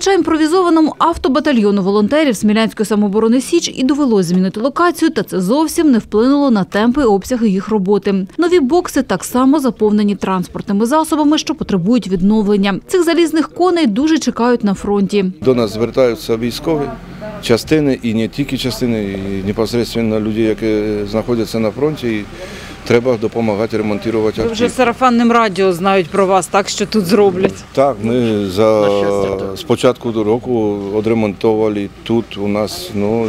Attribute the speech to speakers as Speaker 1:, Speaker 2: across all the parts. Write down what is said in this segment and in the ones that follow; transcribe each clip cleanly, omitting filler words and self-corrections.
Speaker 1: Хоча імпровізованому автобатальйону волонтерів Смілянської самооборони «Січ» і довелось змінити локацію, та це зовсім не вплинуло на темпи і обсяги їх роботи. Нові бокси так само заповнені транспортними засобами, що потребують відновлення. Цих залізних коней дуже чекають на фронті.
Speaker 2: До нас звертаються військові частини, і не тільки частини, і непосередньо люди, які знаходяться на фронті. І треба допомагати ремонтувати автівки.
Speaker 3: Вже сарафанним радіо знають про вас, так, що тут зроблять?
Speaker 2: Так, ми з початку року відремонтували тут у нас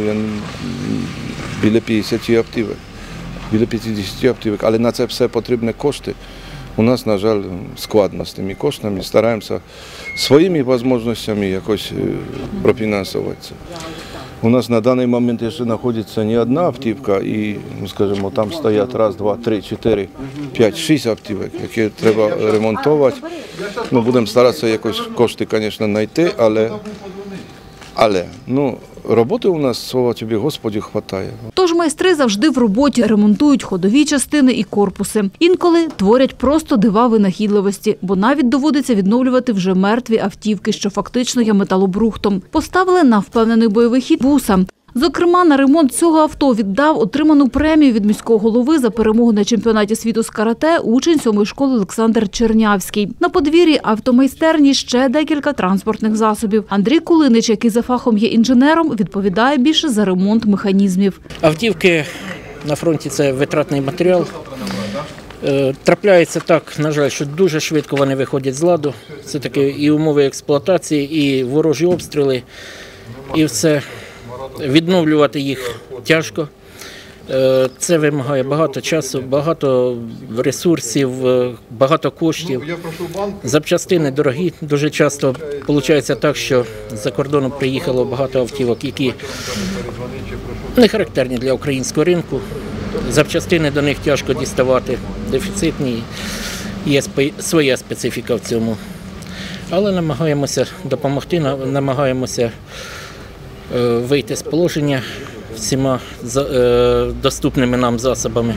Speaker 2: біля 50 автівок. Біля 50 автівок, але на це все потрібні кошти. У нас, на жаль, складно з тими коштами. Стараємося своїми можливостями якось профінансувати. У нас на даний момент ще знаходиться не одна автівка, і, скажімо, там стоять раз, два, три, 4, 5, 6 автівок, які треба ремонтувати. Будемо старатися якось кошти, звісно, знайти, але роботи у нас, слава тобі, Господи, вистачає.
Speaker 1: Тож майстри завжди в роботі, ремонтують ходові частини і корпуси. Інколи творять просто дива винахідливості, бо навіть доводиться відновлювати вже мертві автівки, що фактично є металобрухтом. Поставили на впевнений бойовий хід буса. Зокрема, на ремонт цього авто віддав отриману премію від міського голови за перемогу на чемпіонаті світу з карате учень 7-ї школи Олександр Чернявський. На подвір'ї автомайстерні ще декілька транспортних засобів. Андрій Кулинич, який за фахом є інженером, відповідає більше за ремонт механізмів.
Speaker 4: Автівки на фронті – це витратний матеріал. Трапляється так, на жаль, що дуже швидко вони виходять з ладу. Це такі і умови експлуатації, і ворожі обстріли, і все. Відновлювати їх тяжко. Це вимагає багато часу, багато ресурсів, багато коштів. Запчастини дорогі. Дуже часто виходить так, що з-за кордону приїхало багато автівок, які не характерні для українського ринку. Запчастини до них тяжко діставати, дефіцитні, є своя специфіка в цьому. Але намагаємося допомогти, намагаємося вийти з положення всіма доступними нам засобами.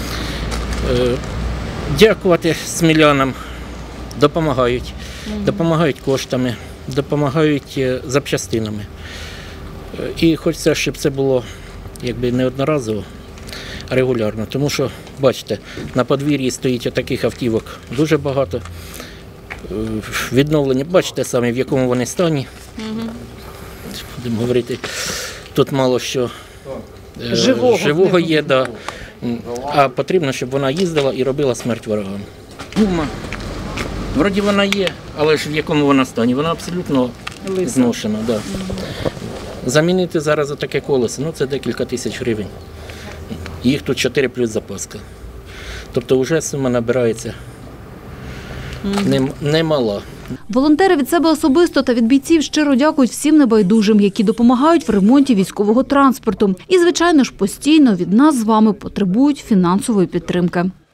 Speaker 4: Дякувати смілянам, допомагають коштами, допомагають запчастинами. І хочеться, щоб це було не одноразово, а регулярно. Тому що, бачите, на подвір'ї стоїть таких автівок дуже багато. Відновлення, бачите самі, в якому вони стані. Будемо говорити, тут мало що живого є, а потрібно, щоб вона їздила і робила смерть ворогам. Гума, вроді вона є, але ж в якому вона стані, вона абсолютно зношена. Да. Замінити зараз таке колесо, це декілька тисяч гривень. Їх тут 4 плюс запаска. Тобто вже сума набирається немала.
Speaker 1: Волонтери від себе особисто та від бійців щиро дякують всім небайдужим, які допомагають в ремонті військового транспорту. І, звичайно ж, постійно від нас з вами потребують фінансової підтримки.